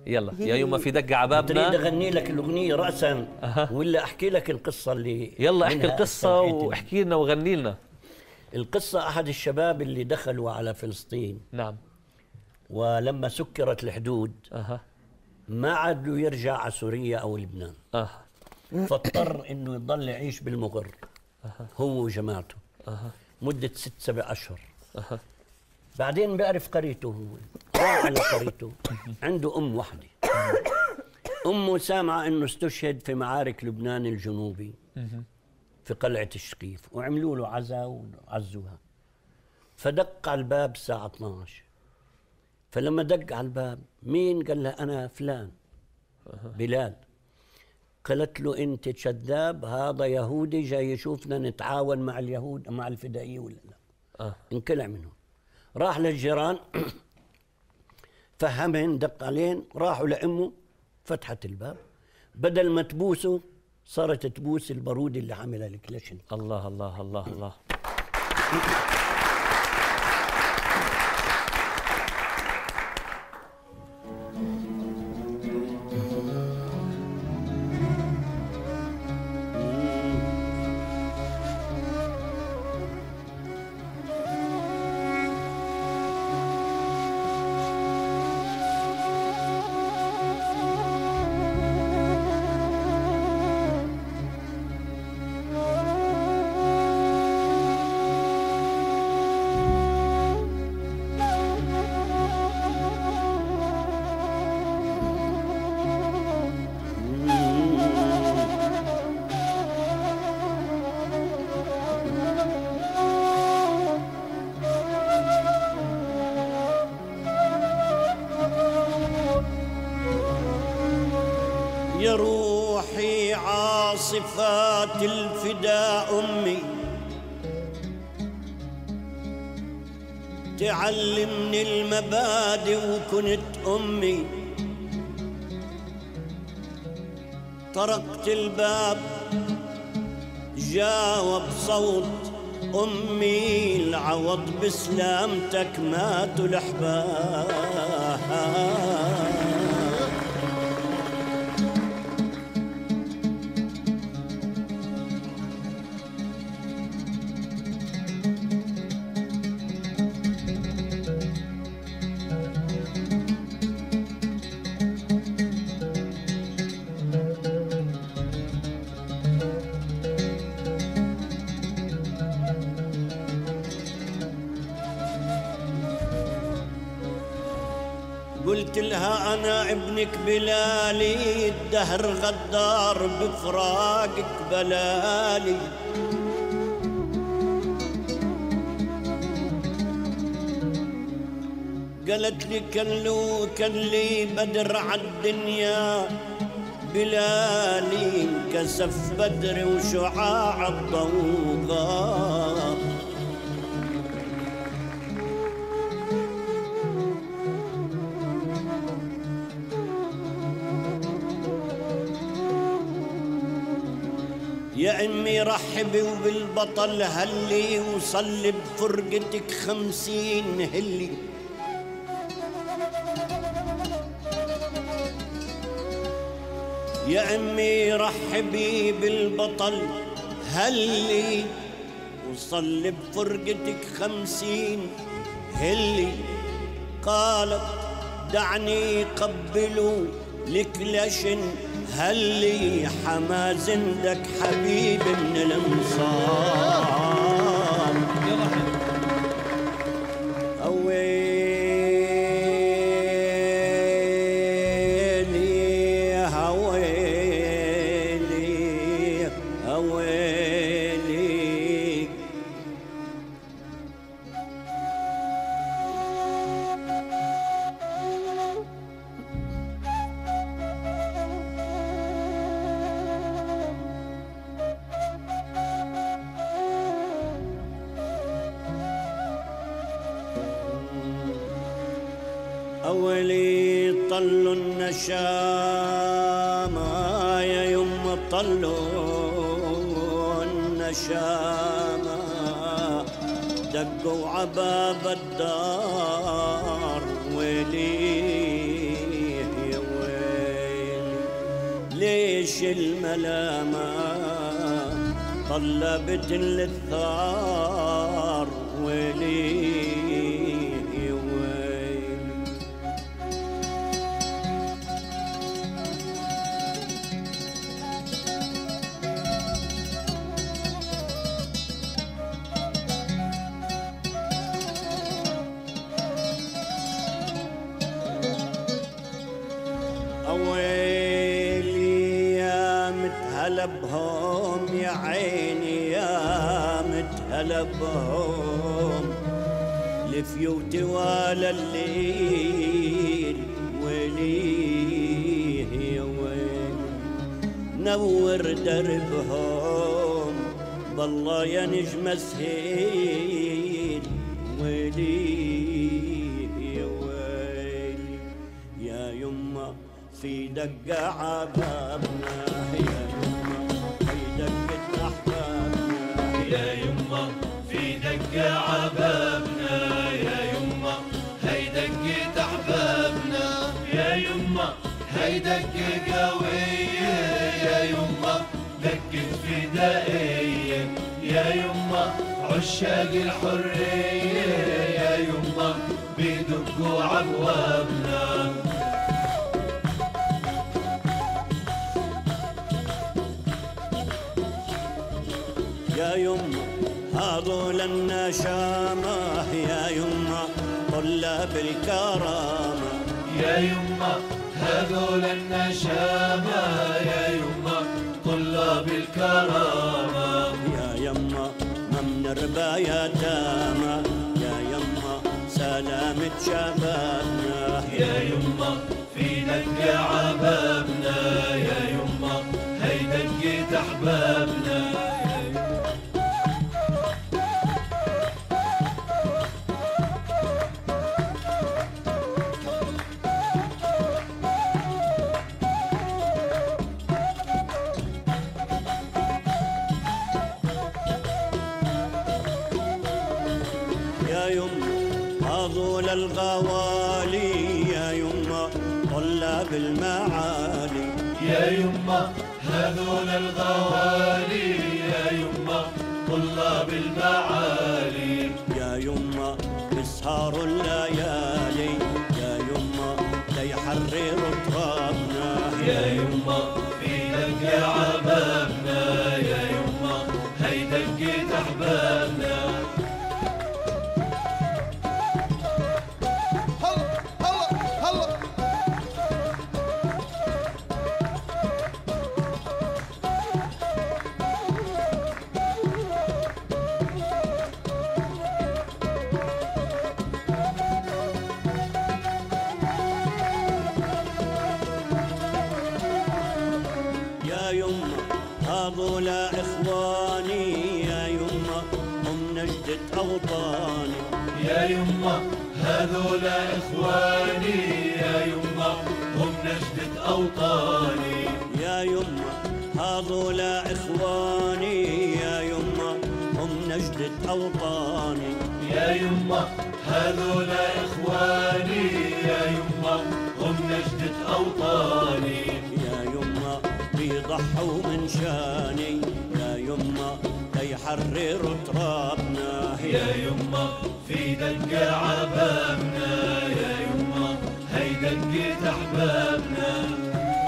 يلا يا يما في دق عبابنا. تريد اغني لك الاغنيه راسا ولا احكي لك القصه اللي يلا احكي القصه واحكي لنا وغني لنا. القصه احد الشباب اللي دخلوا على فلسطين. نعم. ولما سكرت الحدود ما عاد له يرجع على سوريا او لبنان. فاضطر انه يضل يعيش بالمغر هو وجماعته مده 6-7 اشهر. بعدين بيعرف قريته، هو راح على قريته، عنده ام وحده. امه سامعه انه استشهد في معارك لبنان الجنوبي في قلعه الشقيف، وعملوا له عزاء وعزوها. فدق على الباب الساعه 12. فلما دق على الباب مين؟ قال لها انا فلان بلال. قالت له انت كذاب، هذا يهودي جاي يشوفنا نتعاون مع اليهود مع الفدائيه ولا لا. انقلع منهم، راح للجيران فهمهن، دق عليهن، راحوا لامه فتحت الباب، بدل ما تبوسه صارت تبوس البارود اللي عاملها الكلاشن. الله الله الله الله. يا روحي عاصفات الفداء أمي تعلمني المبادئ وكنت أمي. طرقت الباب جاوب صوت أمي، العوض بسلامتك ماتوا الأحباب. قلت لها أنا ابنك بلالي، الدهر غدار بفراقك بلالي. قالت لي كان لي بدر عالدنيا بلالي، انكسف بدري وشعاع الضوء غاب. يا امي رحبي وبالبطل هلي، وصلي بفرقتك 50 هلي. يا امي رحبي بالبطل هلي، وصلي بفرقتك 50 هلي. قالت دعني قبلوا الكلاشن هلي، حمازندك حبيب من الانصار. اويلي هويلي هويلي. أولي طلوا النشامة يا يم طلوا النشامة، دقوا عباب الدار ويلي يا ويلي. ليش الملامة طلبت للثار ولي بهم يا عيني يا متهلا بهم لفيوتي ولا الليل وليه يا ويل نور دربهم بالله يا نجم سهيل وليه يا ويل يا يما في دقة عبابنا يا يا يما في دقة عبابنا يا يما هي دقة أحبابنا يا يما هي دقة قوية يا يما دقة فدائية يا يما عشاق الحرية يا يما بيدقوا عبوابنا يا يما هذول النشامة يا يما طلاب الكرامة يا يما هذول النشامة يا يما طلاب الكرامة يا يما ما بنربى يتامى يا يما سلامة شبابنا يا يما في دقة عبابنا يا يما هي دقة أحبابنا هذول الغوالي يا يما طلاب المعالي يا يما هذول الغوالي يا يما طلاب المعالي يا يما بسهار الليالي يا يما ليحرروا ترابنا يا يما في دقة عبابنا يا يما هي دقة أحبابنا هذول إخواني يا يما هم نجدة أوطاني يا يما هذول إخواني يا يما هم نجدة أوطاني يا يما هذول إخواني يا يما هم نجدة أوطاني يا يما هذول إخواني يا يما هم نجدة أوطاني يا يما بيضحوا من شاني يا يما ليحرروا ترابنا يا يما في دقة عبابنا يا يما هي دقة أحبابنا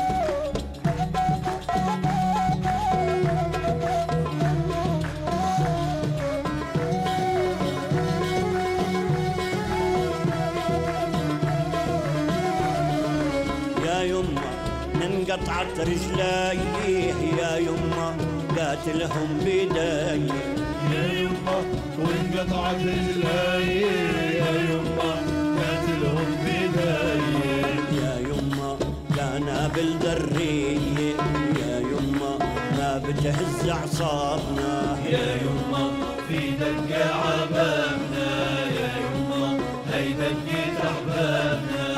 يا يما انقطعت رجليه يا يما قاتلهم بيدي يا يما وانقطعت رجلي يا يما قاتلهم بيدي يا يما قنابل درية يا يما ما بتهز اعصابنا يا يما في دقة عبابنا يا يما هي دقة أحبابنا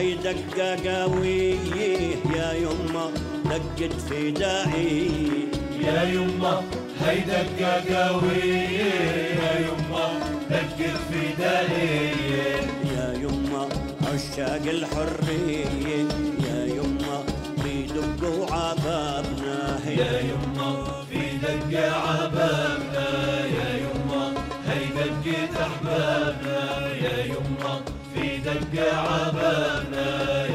هي دقة قوية يا يما دقت فدائي يا يما هي دقة قوية يا يما دقت فدائية يا يما عشاق الحرية يا يما بيدقوا عبابنا يا يما في دقة عبابنا يا يما هي دقة أحبابنا يا يما في دقة عبابنا